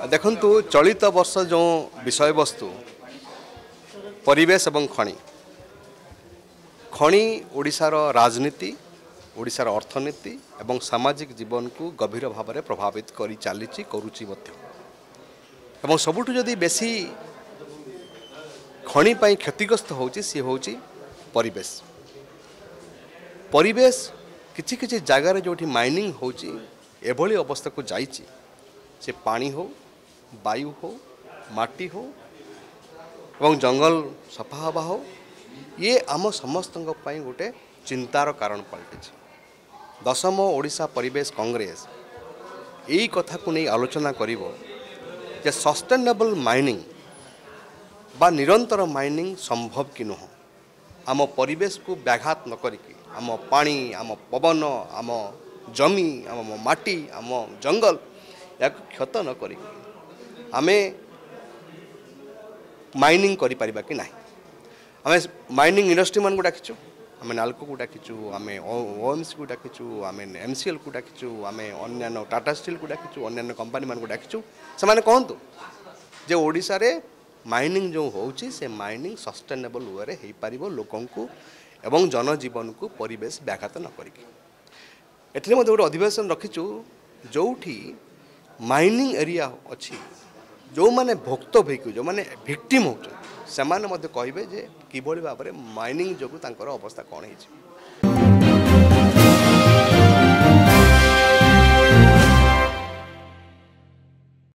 देखंतु चलित वर्ष जो विषय वस्तु परिवेश एवं खनि खनि ओडिशार राजनीति ओडिशार अर्थनीति एवं सामाजिक जीवन को गभीर भाव में प्रभावित करी चली करुच्ची एवं सबुठु जदि बेसी खनि पाई क्षतिग्रस्त होची सी होची परिवेश परिवेश किछि किछि जगार जो माइनिंग होची एभली अवस्था को जाइछि से पानी हो वायु हो माटी हो एवं जंगल सफा हवा हो ये आम समस्त गोटे चिंतार कारण पलटि 10म ओडिशा परिवेश कांग्रेस यही कथा को नहीं आलोचना करिवो जे सस्टेनेबल माइनिंग बा निरंतर माइनिंग संभव कि नुह आम परिवेश को व्याघात न करिकी आम पानी आम पवन आम जमी आम माटी आम जंगल या क्षत न करिकी आमे माइनिंग करि परिबा कि नाही आमे माइनिंग इंडस्ट्री मान को डाकिछु आमे नालको को डाकिछु आमे ओएमसी को डाकिछु आमे एमसीएल को डाकिछु आमे अन्य टाटा स्टील को डाकिछु अन्य कंपनी मान को डाकिछु से माने कहंतु जे ओडिसा रे माइनिंग जो होउची से माइनिंग सस्टेनेबल वे रे हेई परिबो लोकन को एवं जनजीवन को परिवेश व्याघात न करिकी एठले मध्ये गोटे अधिवेशन रखिछु जोठी माइनिंग एरिया अच्छी जो माने भोक्त भैकु जो माने विक्टिम होते से माने मध्य कहिबे जे किबोली भाबरे माइनिंग जोगु तांकर अवस्था कोन हिची